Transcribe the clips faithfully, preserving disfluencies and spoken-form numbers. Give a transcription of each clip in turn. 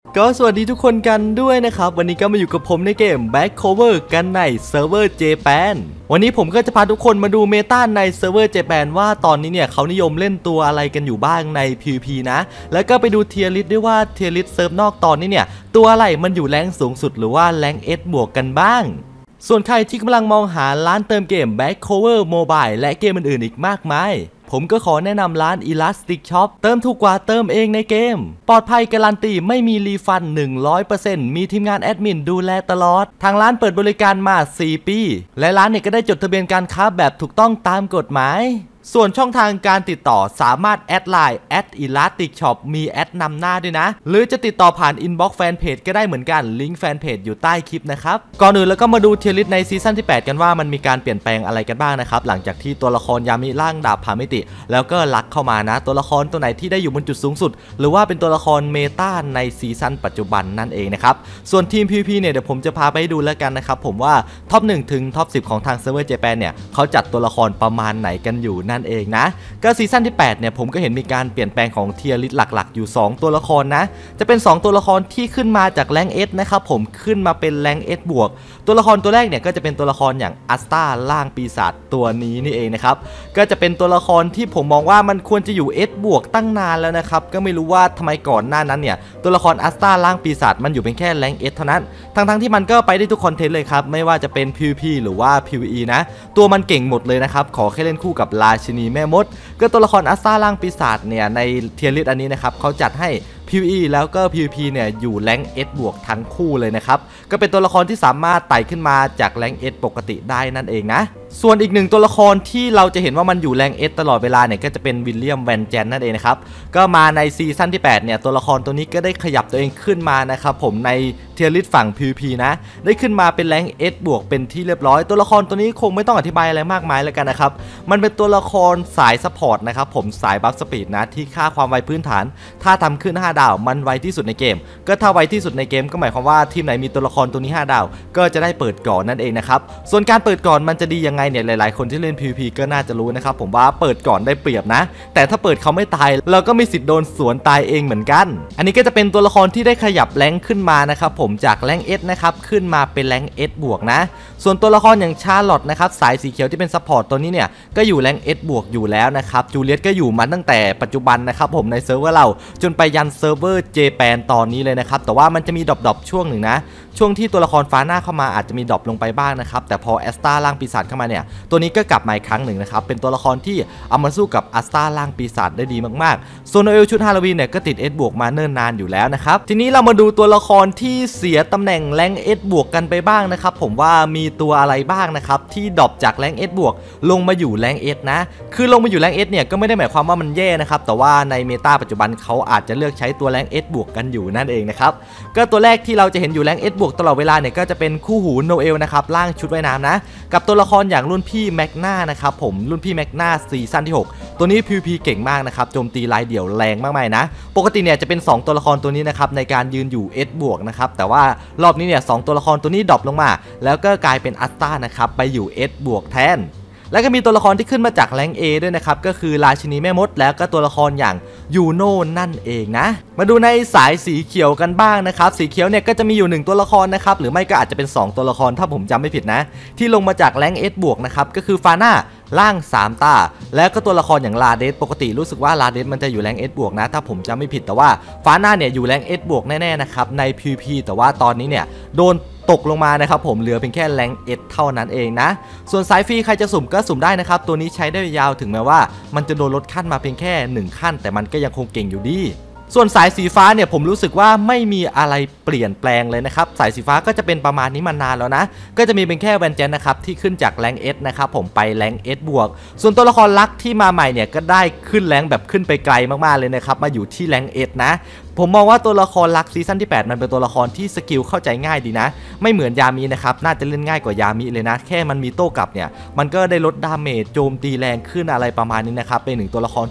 ก็สวัสดีทุกคนกันด้วยนะครับวันนี้ก็มาอยู่กับผมในเกม Back Cover กันในเซิร์ฟเวอร์ Japan วันนี้ผมก็จะพาทุกคนมาดูเมตาในเซิร์ฟเวอร์ Japan ว่าตอนนี้เนี่ยเขานิยมเล่นตัวอะไรกันอยู่บ้างใน พี วี พี นะแล้วก็ไปดูเทียร์ลิสต์ด้วยว่าเทียร์ลิสต์เซิร์ฟนอกตอนนี้เนี่ยตัวอะไรมันอยู่แรงสูงสุดหรือว่าแรง S บวกกันบ้างส่วนใครที่กำลังมองหาร้านเติมเกม Back Cover Mobile และเกมอื่นๆอีกมากมายผมก็ขอแนะนำร้าน Elastic Shop เติมถูกกว่าเติมเองในเกมปลอดภัยการันตีไม่มีรีฟัน หนึ่งร้อยเปอร์เซ็นต์ มีทีมงานแอดมินดูแลตลอดทางร้านเปิดบริการมาสี่ปีและร้านเนี่ยก็ได้จดทะเบียนการค้าแบบถูกต้องตามกฎหมายส่วนช่องทางการติดต่อสามารถแอดไลน์ แอท Elastic Shop มีแอดนำหน้าด้วยนะหรือจะติดต่อผ่านอินบ็อกซ์แฟนเพจก็ได้เหมือนกันลิงก์แฟนเพจอยู่ใต้คลิปนะครับก่อนอื่นแล้วก็มาดูเทียร์ลิสต์ในซีซั่นที่แปดกันว่ามันมีการเปลี่ยนแปลงอะไรกันบ้างนะครับหลังจากที่ตัวละครยามิร่างดาบพามิติแล้วก็ลักเข้ามานะตัวละครตัวไหนที่ได้อยู่บนจุดสูงสุดหรือว่าเป็นตัวละครเมตาในซีซั่นปัจจุบันนั่นเองนะครับส่วนทีม พี วี พี เนี่ยเดี๋ยวผมจะพาไปดูแล้วกันนะครับผมว่าท็อปหนึ่งถึงท็อปสิบของทางเซิร์ฟเวอร์ Japan เนี่ยเขาจัดตัวละครประมาณไหนกันอยู่นั่นเองนะก็ซีซั่นที่แปดเนี่ยผมก็เห็นมีการเปลี่ยนแปลงของเทียร์ลิสต์หลักๆอยู่สองตัวละครนะจะเป็นสองตัวละครที่ขึ้นมาจากแรง S นะครับผมขึ้นมาเป็นแรง S บวกตัวละครตัวแรกเนี่ยก็จะเป็นตัวละครอย่างอัสตาล่างปีศาจตัวนี้นี่เองนะครับก็จะเป็นตัวละครที่ผมมองว่ามันควรจะอยู่ S บวกตั้งนานแล้วนะครับก็ไม่รู้ว่าทำไมก่อนหน้านั้นเนี่ยตัวละครอัสตาล่างปีศาจมันอยู่เป็นแค่แรง S เท่านั้นทั้งๆที่มันก็ไปได้ทุกคอนเทนต์เลยครับไม่ว่าจะเป็น พี วี พี หรือว่า พี วี อี นะตัวมันเก่งหมดเลยนะครับขอแค่เล่นคู่กับราชินีแม่มดก็ตัวละครอัสตาล่างปีศาจเนี่ยในเทียร์ลิสต์อันนี้นะครับเขาจัดให้ พี วี อี แล้วก็ พี วี พี เนี่ยอยู่แรง S บวกทั้งคู่เลยนะครับก็เป็นตัวละครที่สามารถไต่ขึ้นมาจากแรง S ปกติได้นั่นเองนะส่วนอีกหนึ่งตัวละครที่เราจะเห็นว่ามันอยู่แรง S ตลอดเวลาเนี่ยก็จะเป็นวิลเลียมแวนแจนนั่นเองนะครับก็มาในซีซั่นที่แปดเนี่ยตัวละครตัวนี้ก็ได้ขยับตัวเองขึ้นมานะครับผมในเทียร์ลิสต์ฝั่ง พี วี พี นะได้ขึ้นมาเป็นแรง S บวกเป็นที่เรียบร้อยตัวละครตัวนี้คงไม่ต้องอธิบายอะไรมากมายแล้วกันนะครับมันเป็นตัวละครสายซัพพอร์ตนะครับผมสายบัฟสปีดนะที่ค่าความไวพื้นฐานถ้าทำขึ้นห้าดาวมันไวที่สุดในเกมก็ถ้าไวที่สุดในเกมก็หมายความว่าทีมไหนมีตัวละครตัวนี้ห้าดาวก็จะได้เปิดก่อนนั่นเองนะครับส่วนการเปิดก่อนมันจะดียังไงเนี่ยหลายๆคนที่เล่น พี วี พี ก็น่าจะรู้นะครับผมว่าเปิดก่อนได้เปรียบนะแต่ถ้าเปิดเขาไม่ตายเราก็มีสิทธิ์โดนสวนตายเองเหมือนกันอันนี้ก็จะเป็นตัวละครที่ได้ขยับแรงขึ้นมานะครับผมจากแรง S นะครับขึ้นมาเป็นแรง S บวกนะส่วนตัวละครอย่างชาร์ลอตนะครับสายสีเขียวที่เป็นซัพพอร์ตตัวนี้เนี่ยก็อยู่แรง S บวกอยู่แล้วนะครับจูเลียตก็อยู่มาตั้งแต่ปัจจุบันนะครับผมในเซิร์ฟเวอร์เราจนไปยันเซิร์ฟเวอร์ Japan ตอนนี้เลยนะครับแต่ว่ามันจะมีดรอปๆช่วงหนึ่งนะช่วงที่ตัวละครฟ้าหน้าเข้ามาอาจจะมีดรอปลงไปบ้างนะครับแต่พอแอสตาล่างปีศาจเข้ามาเนี่ยตัวนี้ก็กลับมาอีกครั้งหนึ่งนะครับเป็นตัวละครที่เอามาสู้กับอัสตาล่างปีศาจได้ดีมากๆโซโนเอลชุดฮาโลวีนเนี่ยก็ติด S บวกมาเนิ่นนานอยู่แล้วนะครับทีนี้เรามาดูตัวละครที่เสียตำแหน่งแรง S บวกกันไปบ้างนะครับผมว่ามีตัวอะไรบ้างนะครับที่ดรอปจากแรง S บวกลงมาอยู่แรง S นะคือลงมาอยู่แรง S เนี่ยก็ไม่ได้หมายความว่ามันแย่นะครับแต่ว่าในเมตาปัจจุบันเขาอาจจะเลือกใช้ตัวแรง S บวกกันอยู่นั่นเองนะครับก็ตัวแรกที่เราจะเห็นอยู่แรง S บวกตลอดเวลาเนี่ยก็จะเป็นคู่หูโนเอลนะครับล่างชุดว่ายน้ำนะกับตัวละครอย่างรุ่นพี่แมกนานะครับผมรุ่นพี่แมกนาซีซั่นที่หกตัวนี้ พี วี พี เก่งมากนะครับโจมตีลายเดี่ยวแรงมากๆนะปกติเนี่ยจะเป็นสองตัวละครตัวนี้นะครับในการยืนอยู่ S บวกนะครับแต่ว่ารอบนี้เนี่ยสองตัวละครตัวนี้ดรอปลงมาแล้วก็กลายเป็นอัสตานะครับไปอยู่ S บวกแทนแล้วก็มีตัวละครที่ขึ้นมาจากแรง A ด้วยนะครับก็คือราชินีแม่มดแล้วก็ตัวละครอย่างยูโน่นั่นเองนะมาดูในสายสีเขียวกันบ้างนะครับสีเขียวเนี่ยก็จะมีอยู่หนึ่งตัวละครนะครับหรือไม่ก็อาจจะเป็นสองตัวละครถ้าผมจำไม่ผิดนะที่ลงมาจากแรง S บวกนะครับก็คือฟาน่าล่างสามตาแล้วก็ตัวละครอย่างลาเดสปกติรู้สึกว่าลาเดสมันจะอยู่แรง S บวกนะถ้าผมจำไม่ผิดแต่ว่าฟาน่าเนี่ยอยู่แรง S บวกแน่ๆนะครับใน พี วี พี แต่ว่าตอนนี้เนี่ยโดนตกลงมานะครับผมเหลือเพียงแค่แรง S เท่านั้นเองนะส่วนสายฟรีใครจะสุ่มก็สุ่มได้นะครับตัวนี้ใช้ได้ยาวถึงแม้ว่ามันจะโดนลดขั้นมาเพียงแค่หนึ่งขั้นแต่มันก็ยังคงเก่งอยู่ดีส่วนสายสีฟ้าเนี่ยผมรู้สึกว่าไม่มีอะไรเปลี่ยนแปลงเลยนะครับสายสีฟ้าก็จะเป็นประมาณนี้มานานแล้วนะก็จะมีเป็นแค่แวนเจนนะครับที่ขึ้นจากแรง S นะครับผมไปแรง S บวกส่วนตัวละครลักที่มาใหม่เนี่ยก็ได้ขึ้นแรงแบบขึ้นไปไกลมากๆเลยนะครับมาอยู่ที่แรง S นะผมมองว่าตัวละครลักซีซั่นที่แปดมันเป็นตัวละครที่สกิลเข้าใจง่ายดีนะไม่เหมือนยามินะครับน่าจะเล่นง่ายกว่ายามิเลยนะแค่มันมีโต้กลับเนี่ยมันก็ได้ลดดาเมจโจมตีแรงขึ้นอะไรประมาณนี้นะครับเป็นหนึ่งตัวละครที่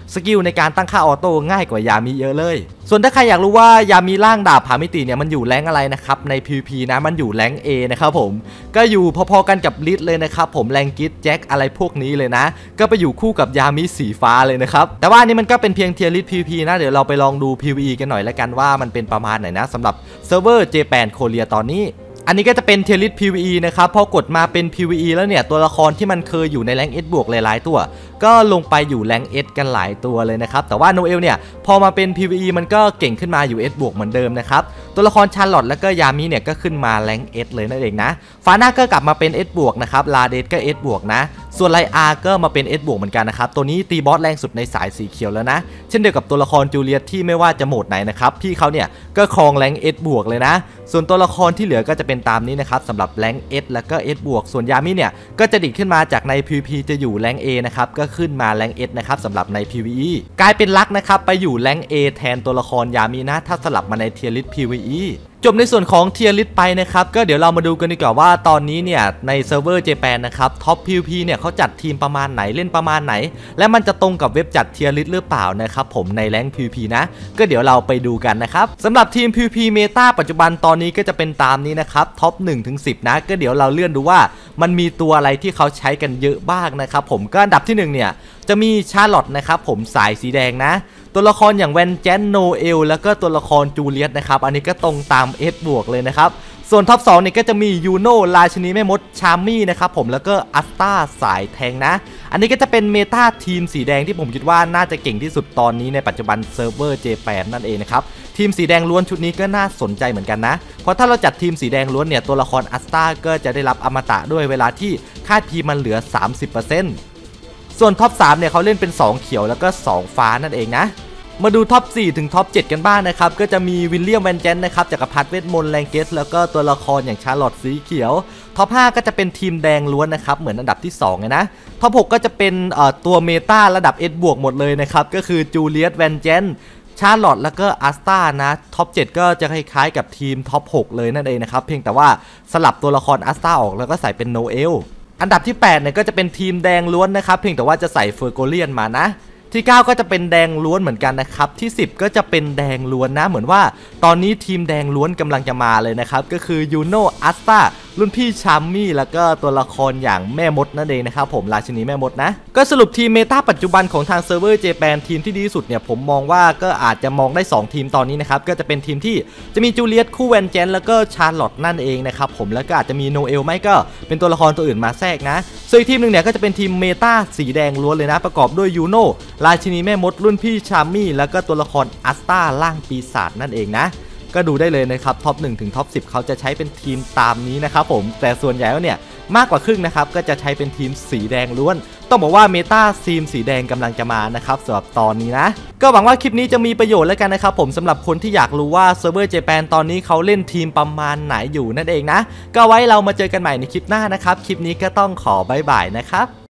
สกิลในการตั้งค่าออโต้ง่ายกว่ายามิเยอะเลยส่วนถ้าใครอยากรู้ว่ายามิร่างดาบผามิติเนี่ยมันอยู่แรงอะไรนะครับใน พี วี พี นะมันอยู่แรง A นะครับผมก็อยู่พอๆกันกับลิทเลยนะครับผมแรงกิทแจ็คอะไรพวกนี้เลยนะก็ไปอยู่คู่กับยามิสีฟ้าเลยนะครับแต่ว่านี่มันก็เป็นเพียงเทียร์ลิสต์ พี วี พี นะเดี๋ยวเราไปลองดู พี วี อี กันหน่อยแล้วกันว่ามันเป็นประมาณไหนนะสำหรับเซิร์ฟเวอร์เจแปนโคเรียตอนนี้อันนี้ก็จะเป็นเทียร์ลิสต์ พี วี อี นะครับพอกดมาเป็น พี วี อี แล้วเนี่ยตัวละครที่มันเคยอยู่ในแรง S บวกหลายๆตัวก็ลงไปอยู่แรง S กันหลายตัวเลยนะครับแต่ว่าโนเอลเนี่ยพอมาเป็น พี วี อี มันก็เก่งขึ้นมาอยู่ S บวกเหมือนเดิมนะครับตัวละครชาร์ลอตแล้วก็ยามิเนี่ยก็ขึ้นมาแรง S เลยนั่นเองนะฟาน่าก็กลับมาเป็น S บวกนะครับลาเดสก็ S บวกนะส่วนไลอาร์ก็มาเป็น S บวกเหมือนกันนะครับตัวนี้ตีบอสแรงสุดในสายสีเขียวแล้วนะเช่นเดียวกับตัวละครจูเลียตที่ไม่ว่าจะโหมดไหนนะครับพี่เขาเนี่ยก็ครองแรง S บวกเลยนะส่วนตัวละครที่เหลือก็จะเป็นตามนี้นะครับสำหรับแรง S แล้วก็ S บวกส่วนยามิเนี่ยก็จะดิ่งขึ้นมาจากใน พี วี พี จะอยู่แรง A นะครับก็ขึ้นมาแรง S นะครับสำหรับใน พี วี อี กลายเป็นลักนะครับไปอยู่แรง A แทนตัวละครยามินะถ้าสลับมาในเทียร์ลิสต์ พี วี อี จบในส่วนของเทียร์ลิสต์ไปนะครับก็เดี๋ยวเรามาดูกันดีกว่าว่าตอนนี้เนี่ยในเซิร์ฟเวอร์เจแปนนะครับท็อป พี วี พี เนี่ยเขาจัดทีมประมาณไหนเล่นประมาณไหนและมันจะตรงกับเว็บจัดเทียร์ลิสต์หรือเปล่านะครับผมในแรง พี วี พี นะก็เดี๋ยวเราไปดูกันนะครับสำหรับทีม พี วี พี เมตาปัจจุบันตอนนี้ก็จะเป็นตามนี้นะครับท็อป หนึ่งถึงสิบ นะก็เดี๋ยวเราเลื่อนดูว่ามันมีตัวอะไรที่เขาใช้กันเยอะบ้างนะครับผมก็อันดับที่หนึ่งเนี่ยจะมีชาร์ลอตนะครับผมสายสีแดงนะตัวละครอย่างแวนแจนโนเอลแล้วก็ตัวละครจูเลียตนะครับอันนี้ก็ตรงตาม S บวกเลยนะครับส่วนท็อปสองเนี่ยก็จะมียูโนราชินีแม่มดชาร์มี่นะครับผมแล้วก็อัสตาสายแทงนะอันนี้ก็จะเป็นเมตาทีมสีแดงที่ผมคิดว่าน่าจะเก่งที่สุดตอนนี้ในปัจจุบันเซิร์ฟเวอร์เจแปนนั่นเองนะครับทีมสีแดงล้วนชุดนี้ก็น่าสนใจเหมือนกันนะเพราะถ้าเราจัดทีมสีแดงล้วนเนี่ยตัวละครอัสตาก็จะได้รับอมตะด้วยเวลาที่ค่าพีมันเหลือ สามสิบเปอร์เซ็นต์ ส่วนท็อปสามเนี่ยเขาเล่นเป็นสองเขียวแล้วก็สองฟ้านั่นเองนะมาดูท็อปสี่ถึงท็อปเจ็ดกันบ้างนะครับก็จะมีวิลเลียมแวนแจนนะครับจักรพรรดิเวทมนต์แรงเกสแล้วก็ตัวละครอย่างชาร์ลอตสีเขียวท็อปห้าก็จะเป็นทีมแดงล้วนนะครับเหมือนอันดับที่สองเลยนะท็อปหกก็จะเป็นตัวเมตาระดับ S บวกหมดเลยนะครับก็คือจูเลียตแวนแจนชาร์ลอตแล้วก็อัสตานะท็อปเจ็ดก็จะคล้ายๆกับทีมท็อปหกเลยนั่นเองนะครับเพียงแต่ว่าสลับตัวละครอัสตาออกแล้วก็ใส่เป็นโนเอลอันดับที่แปดเนี่ยก็จะเป็นทีมแดงล้วนนะครับเพียงแต่ว่าจะใส่เฟอร์โกเลียนมานะที่เก้าก็จะเป็นแดงล้วนเหมือนกันนะครับที่สิบก็จะเป็นแดงล้วนนะเหมือนว่าตอนนี้ทีมแดงล้วนกำลังจะมาเลยนะครับก็คือยูโนอัสตารุ่นพี่ชาร์มี่แล้วก็ตัวละครอย่างแม่มดนั่นเองนะครับผมราชินีแม่มดนะก็สรุปทีมเมตาปัจจุบันของทางเซิร์ฟเวอร์เจแปนทีมที่ดีที่สุดเนี่ยผมมองว่าก็อาจจะมองได้สองทีมตอนนี้นะครับก็จะเป็นทีมที่จะมีจูเลียตคู่แวนแจนแล้วก็ชาร์ลอตนั่นเองนะครับผมแล้วก็อาจจะมีโนเอลไม่ก็เป็นตัวละครตัวอื่นมาแทรกนะส่วนอีกทีมหนึ่งเนี่ยก็จะเป็นทีมเมตาสีแดงล้วนเลยนะประกอบด้วยยูโนราชินีแม่มดรุ่นพี่ชาร์มี่แล้วก็ตัวละครอัสตาล่างปีศาจนั่นเองนะก็ดูได้เลยนะครับท็อปหนึ่งถึงท็อปสิบเขาจะใช้เป็นทีมตามนี้นะครับผมแต่ส่วนใหญ่แล้วเนี่ยมากกว่าครึ่งนะครับก็จะใช้เป็นทีมสีแดงล้วนต้องบอกว่าเมตาทีมสีแดงกำลังจะมานะครับสำหรับตอนนี้นะก็หวังว่าคลิปนี้จะมีประโยชน์แล้วกันนะครับผมสำหรับคนที่อยากรู้ว่าเซิร์ฟเวอร์เจแปนตอนนี้เขาเล่นทีมประมาณไหนอยู่นั่นเองนะก็ไว้เรามาเจอกันใหม่ในคลิปหน้านะครับคลิปนี้ก็ต้องขอบ๊ายบายนะครับ